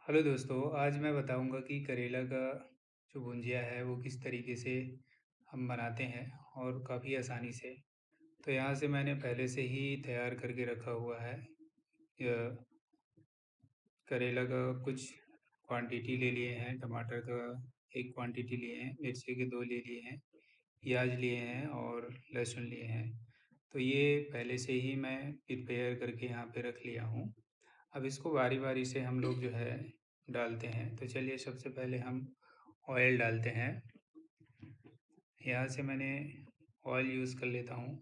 Hello दोस्तों, आज मैं बताऊंगा कि करेला का जो भुंजिया है वो किस तरीके से हम बनाते हैं और काफ़ी आसानी से। तो यहाँ से मैंने पहले से ही तैयार करके रखा हुआ है। करेला का कुछ क्वांटिटी ले लिए हैं, टमाटर का एक क्वांटिटी लिए हैं, मिर्ची के 2 ले लिए हैं, प्याज लिए हैं और लहसुन लिए हैं। तो ये पहले से ही मैं प्रिपेयर करके यहाँ पे रख लिया हूँ। अब इसको बारी-बारी से हम लोग जो है डालते हैं। तो चलिए सबसे पहले हम ऑयल डालते हैं। यहाँ से मैंने ऑयल यूज़ कर लेता हूँ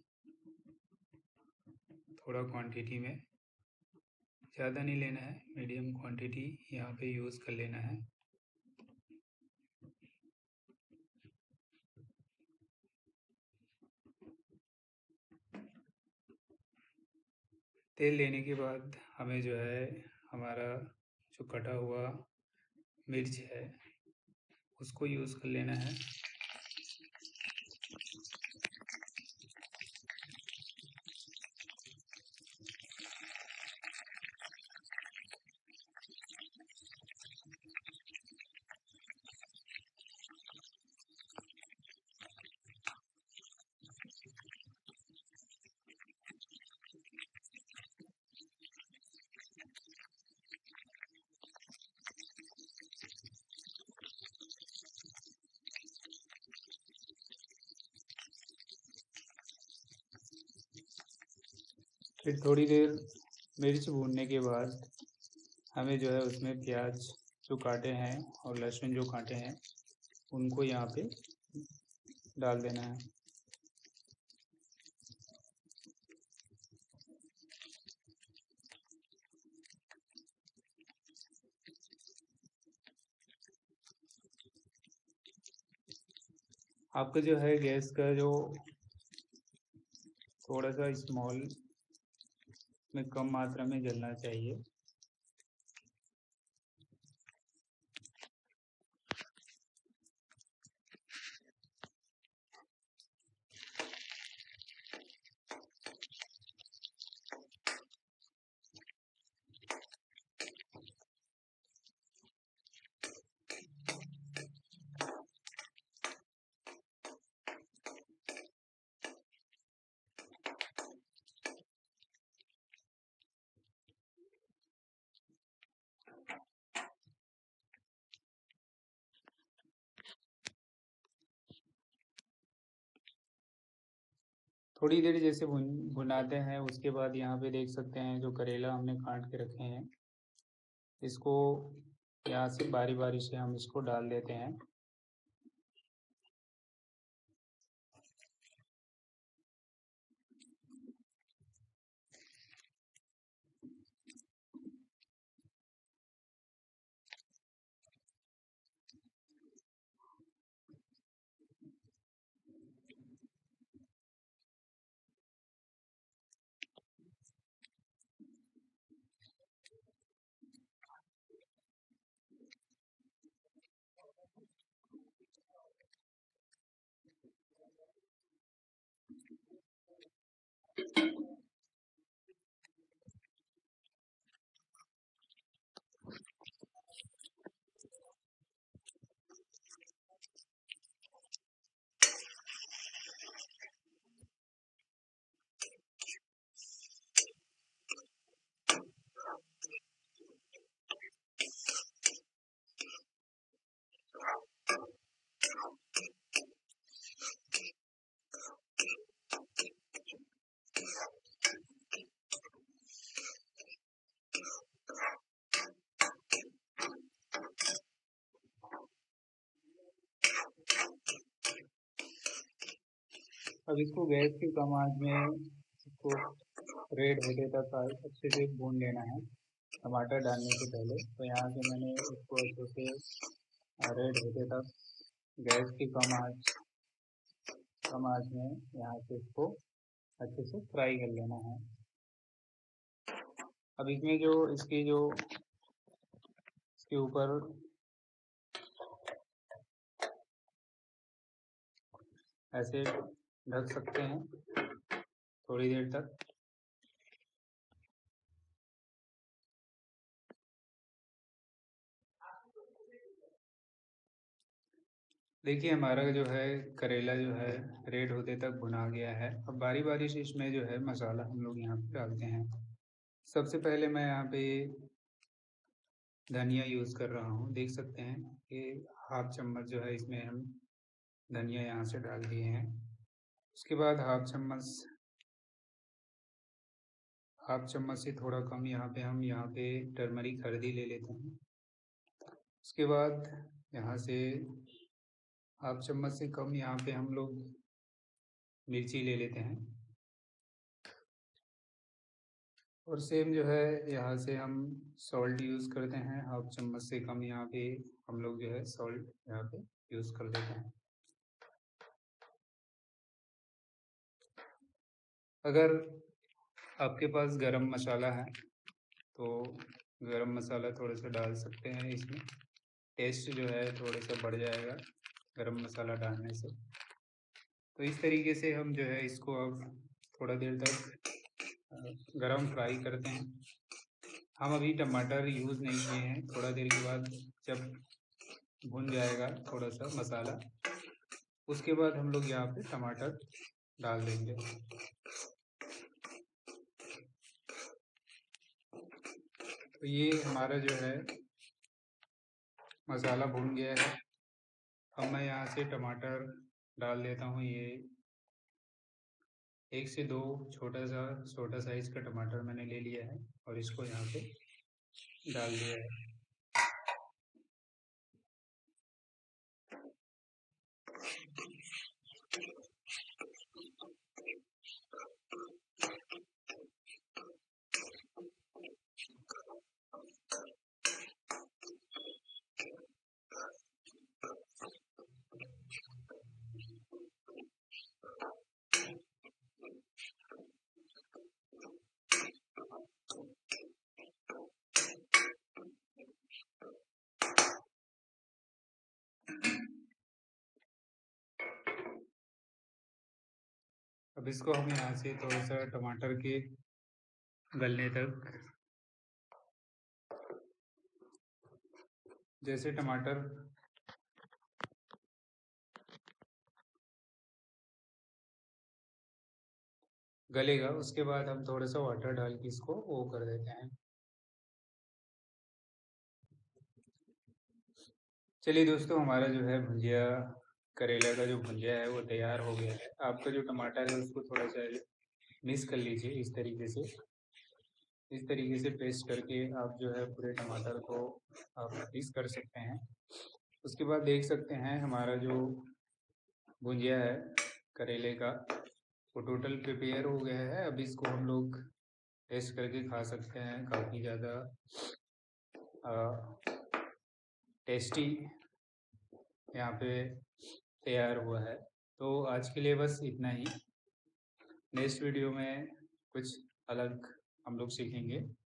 थोड़ा क्वांटिटी में, ज़्यादा नहीं लेना है, मीडियम क्वांटिटी यहाँ पे यूज़ कर लेना है। तेल लेने के बाद हमें जो है हमारा जो कटा हुआ मिर्च है उसको यूज़ कर लेना है। फिर थोड़ी देर मिर्च भूनने के बाद हमें जो है उसमें प्याज जो काटे हैं और लहसुन जो काटे हैं उनको यहाँ पे डाल देना है। आपका जो है गैस का जो थोड़ा सा स्मॉल में कम मात्रा में जलना चाहिए। थोड़ी देर जैसे भुनाते हैं उसके बाद यहाँ पे देख सकते हैं जो करेला हमने काट के रखे हैं इसको यहाँ से बारी बारी से हम इसको डाल देते हैं। अब इसको गैस की कम आंच में इसको रेड होने तक अच्छे से भून लेना है टमाटर डालने से पहले। तो यहाँ से मैंने इसको अच्छे से रेड होते तक गैस की कम आंच में यहाँ से इसको अच्छे से फ्राई कर लेना है। अब इसमें जो इसके ऊपर ऐसे ढक सकते हैं थोड़ी देर तक। देखिए हमारा जो है करेला जो है रेड होते तक भुना गया है। अब बारी-बारी से इसमें जो है मसाला हम लोग यहाँ पे डालते हैं। सबसे पहले मैं यहाँ पे धनिया यूज़ कर रहा हूँ। देख सकते हैं कि हाफ़ चम्मच जो है इसमें हम धनिया यहाँ से डाल दिए हैं। उसके बाद हाफ़ चम्मच से थोड़ा कम यहाँ पे टर्मरिक हल्दी ले लेते हैं। उसके बाद यहाँ से हाफ़ चम्मच से कम यहाँ पे हम लोग मिर्ची ले लेते हैं। और सेम जो है यहाँ से हम सॉल्ट यूज़ करते हैं। हाफ़ चम्मच से कम यहाँ पे हम लोग जो है सॉल्ट यहाँ पे यूज़ कर देते हैं। अगर आपके पास गरम मसाला है तो गरम मसाला थोड़ा-सा डाल सकते हैं इसमें। टेस्ट जो है थोड़ा-सा बढ़ जाएगा गरम मसाला डालने से। तो इस तरीके से हम जो है इसको अब थोड़ा देर तक गरम फ्राई करते हैं। हम अभी टमाटर यूज़ नहीं किए हैं। थोड़ा देर के बाद जब भुन जाएगा थोड़ा-सा मसाला, उसके बाद हम लोग यहाँ पे टमाटर डाल देंगे। तो ये हमारा जो है मसाला भुन गया है। अब मैं यहाँ से टमाटर डाल देता हूँ। ये 1 से 2 छोटा साइज़ का टमाटर मैंने ले लिया है और इसको यहाँ पे डाल दिया है। अब इसको हम यहाँ से थोड़ा-सा टमाटर के गलने तक, जैसे टमाटर गलेगा उसके बाद हम थोड़ा-सा वाटर डाल के इसको वो कर देते हैं। चलिए दोस्तों, हमारा जो है भुजिया, करेला का जो भुजिया है वो तैयार हो गया है। आपका जो टमाटर है उसको थोड़ा-सा मिक्स कर लीजिए इस तरीके से। इस तरीके से पेस्ट करके आप जो है पूरे टमाटर को आप मिक्स कर सकते हैं। उसके बाद देख सकते हैं हमारा जो भुजिया है करेले का, वो टोटल प्रिपेयर हो गया है। अब इसको हम लोग टेस्ट करके खा सकते हैं। काफ़ी ज़्यादा टेस्टी यहाँ पे तैयार हुआ है। तो आज के लिए बस इतना ही। नेक्स्ट वीडियो में कुछ अलग हम लोग सीखेंगे।